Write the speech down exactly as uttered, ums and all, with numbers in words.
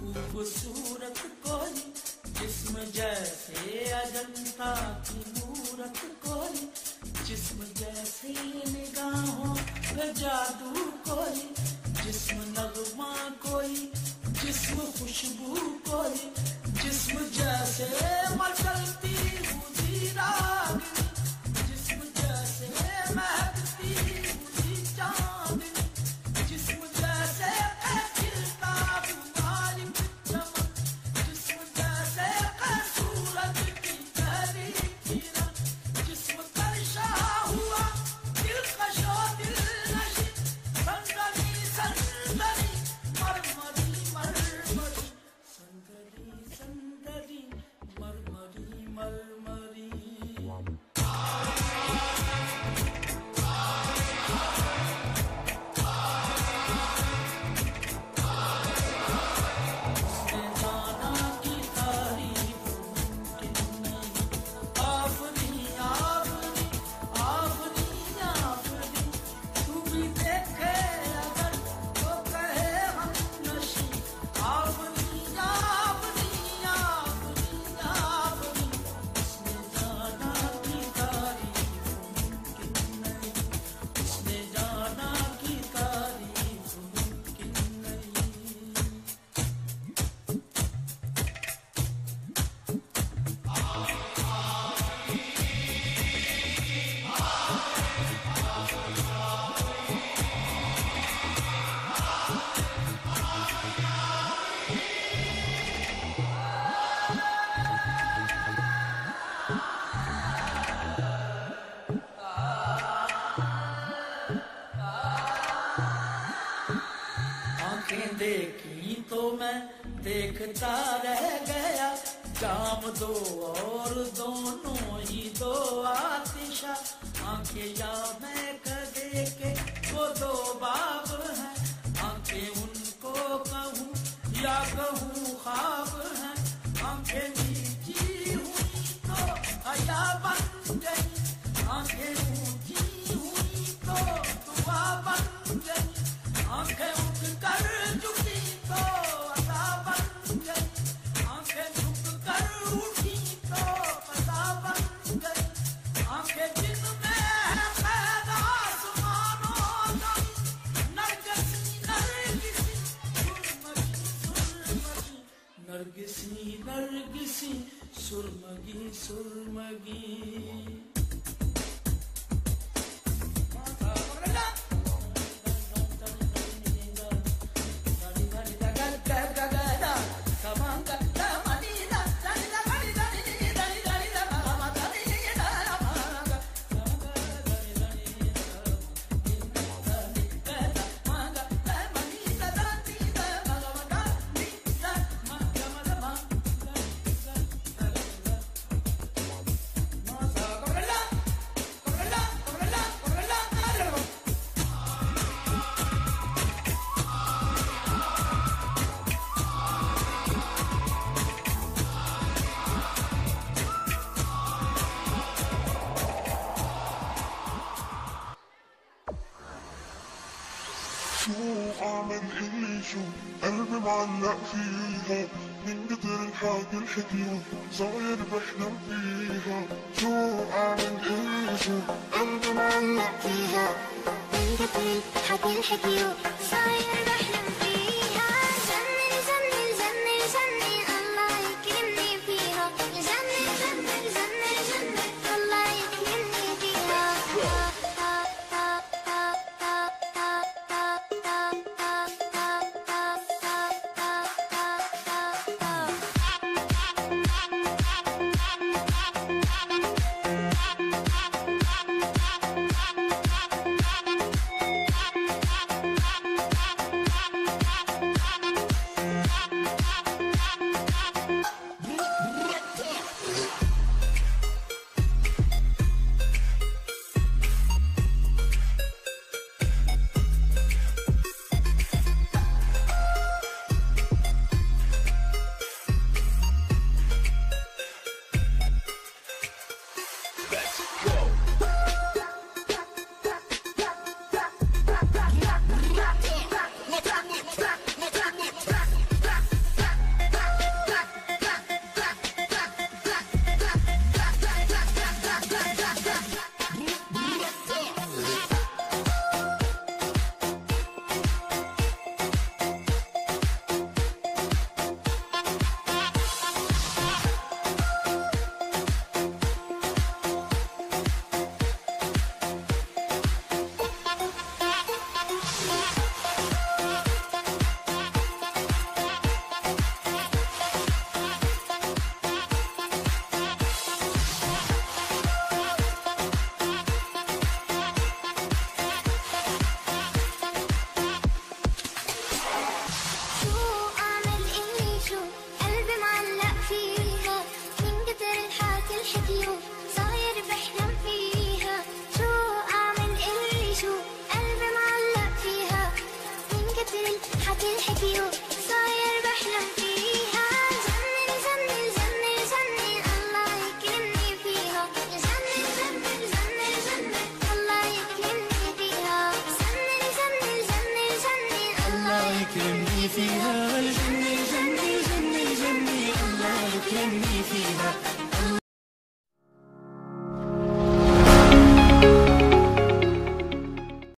खूबसूरत कोई जिस्म जैसे अजंता की मूरत कोई, जिस्म जैसे निगाहों पे जादू कोई, जिस्म नगमा कोई, जिस्म खुशबू कोई, जिस्म जैसे मचलती हुई रागिनी, जिस्म जैसे महकती हुई चांदनी, जिस्म जैसे खिलता हुआ चमन, जिस्म जैसे सूरज की पहली किरण, जिस्म तरशा हुआ दिलकशो दिलनशी, संदली संदली मरमरी मरमरी, संदली संदली मरमरी मरमरी। देखी तो मैं देखता रह गया, जाम दो और दोनों ही दो आतिशा, आंखें या मैं कदे के वो दो बाब हैं, आंखें उनको कहूँ या कहूँ ख्वाब हैं, आंखें नीची हुई तो हया बन गई, आंखें ऊंची हुई तो दुआ बन गई, आंखें उठ कर झुकी तो अदा बन गई, आंखें झुक कर उठी तो अदा बन गई, आंखें जिनमें है पैदा आसमानों की, नरगिसी नरगिसी सुरमगी सुरमगी, नरगिसी नरगिसी सुरमगी सुरमगी। شو اعمل اللي شو قلبي معلق فيها، من كتر الحاجة الحكيوة صاير بحلم فيها، شو اعمل اللي شو قلبي معلق فيها، من كتر الحاجة الحكيوة صاير بحلم فيها، جنن جنن جنن جنن الله يكرمني فيها، جنن جنن جنن جنن الله يكرمني فيها. جني فيها الجني جني جني جني الله لك يمني فيها